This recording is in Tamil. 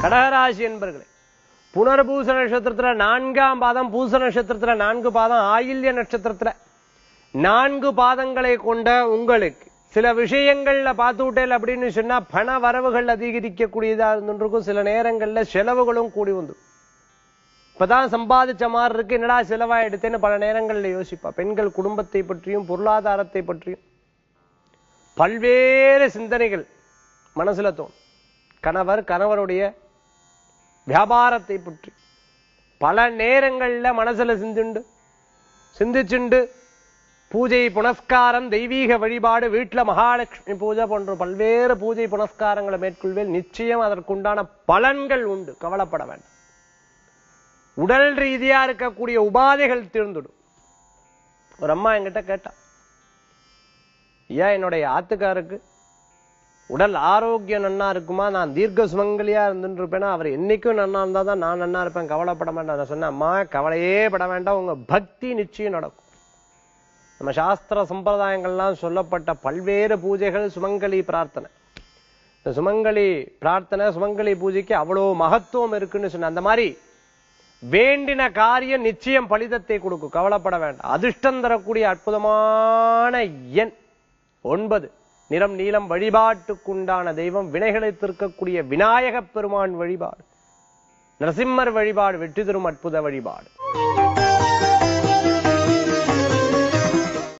கடகராசி என்பர்களே, புனர்பூச நட்சத்திரத்துல 4ஆம் பாதம், பூச நட்சத்திரத்துல 4 பாதம், ஆயில்ய நட்சத்திரத்துல 4 பாதங்களை கொண்ட உங்களுக்கு சில விஷயங்கள்ல பார்த்து விட்டேன் அப்படின்னு சொன்னா பண வரவுகள் அதிகரிக்கக்கூடியதா இருந்துருக்கும். சில நேரங்கள்ல செலவுகளும் கூடி வந்து இப்பதான் சம்பாதிச்ச மாதிரி இருக்கு, என்னடா செலவாயிடுத்தேன்னு பல நேரங்கள்ல யோசிப்பா. பெண்கள் குடும்பத்தை பற்றியும் பொருளாதாரத்தை பற்றியும் பல்வேறு சிந்தனைகள் மனசுல தோணும். கணவருடைய வியாபாரத்தை பற்றி பல நேரங்கள்ல மனசுல சிந்திச்சுண்டு பூஜை புனஸ்காரம், தெய்வீக வழிபாடு, வீட்டுல மகாலட்சுமி பூஜை போன்ற பல்வேறு பூஜை புனஸ்காரங்களை மேற்கொள்வேன். நிச்சயம் அதற்குண்டான பலன்கள் உண்டு, கவலைப்பட வேண்டாம். உடல் ரீதியா இருக்கக்கூடிய உபாதைகள் தீர்ந்துடும். ஒரு அம்மா என்கிட்ட கேட்டா, ஏன் என்னுடைய ஆத்துக்காருக்கு உடல் ஆரோக்கியம் நன்னா இருக்குமா, நான் தீர்க்க சுமங்கலியா இருந்துட்டு இருப்பேன்னா, அவர் என்னைக்கும் நன்னா இருந்தா தான் நான் நன்னா இருப்பேன், கவலைப்பட வேண்டாம். நான் சொன்னேன், அம்மா கவலையே பட வேண்டாம், உங்க பக்தி நிச்சயம் நடக்கும். நம்ம சாஸ்திர சம்பிரதாயங்கள்லாம் சொல்லப்பட்ட பல்வேறு பூஜைகள் சுமங்கலி பிரார்த்தனை. இந்த சுமங்கலி பிரார்த்தனை, சுமங்கலி பூஜைக்கு அவ்வளவு மகத்துவம் இருக்குன்னு சொன்ன. அந்த மாதிரி வேண்டின காரியம் நிச்சயம் பலிதத்தை கொடுக்கும், கவலைப்பட வேண்டாம். அதிர்ஷ்டம் தரக்கூடிய அற்புதமான எண் 9, நிறம் நீலம். வழிபாட்டுக்குண்டான தெய்வம் வினைகளை தீர்க்கக்கூடிய விநாயகப் பெருமான் வழிபாடு, நரசிம்மர் வழிபாடு வெற்றி தரும் அற்புத வழிபாடு.